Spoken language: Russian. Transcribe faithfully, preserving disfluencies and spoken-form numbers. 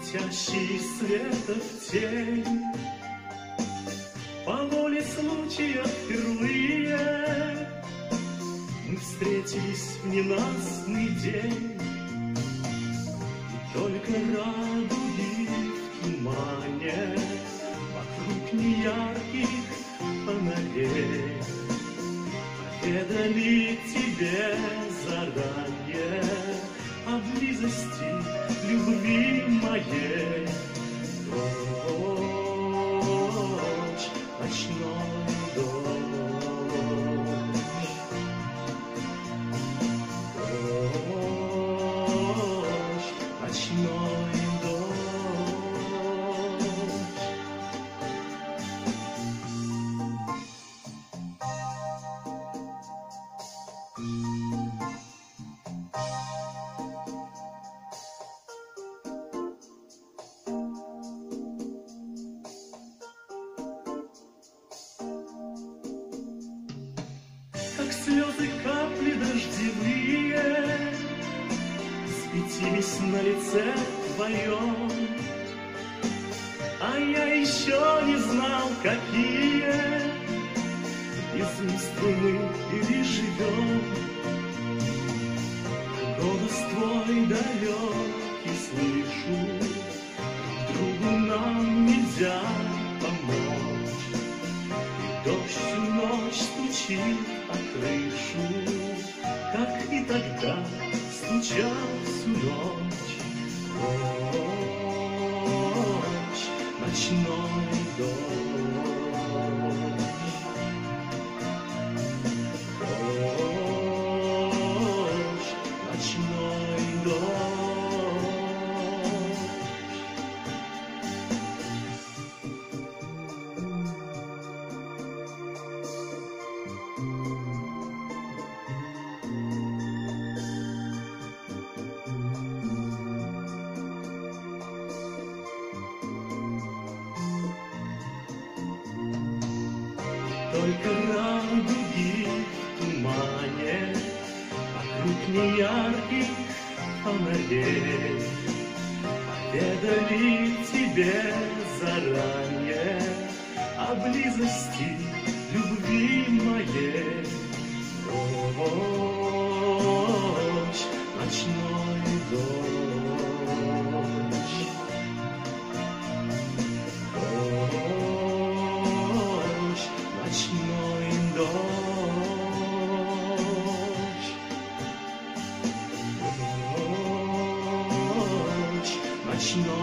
летящий светов тень. По воле случая впервые мы встретились в ненастный день. И только радуги в тумане вокруг неярких фонарей поведали тебе заранее о близости любви моей. Дождь, ночной дождь, дождь, ночной дождь. Как слезы капли дождевые светились на лице твоем, а я еще не знал, какие без уст мы переживем. Голос твой далекий слышу, друг другу нам нельзя помочь. И дождь всю ночь стучит о крышу, как и тогда стучал всю ночь. Дождь, ночной дождь, дождь, ночной дождь. Только радуги в тумане вокруг неярких фонарей поведали тебе заранее о близости любви моей. Дождь, ночной дождь, дождь, ночной дождь, дождь, ночной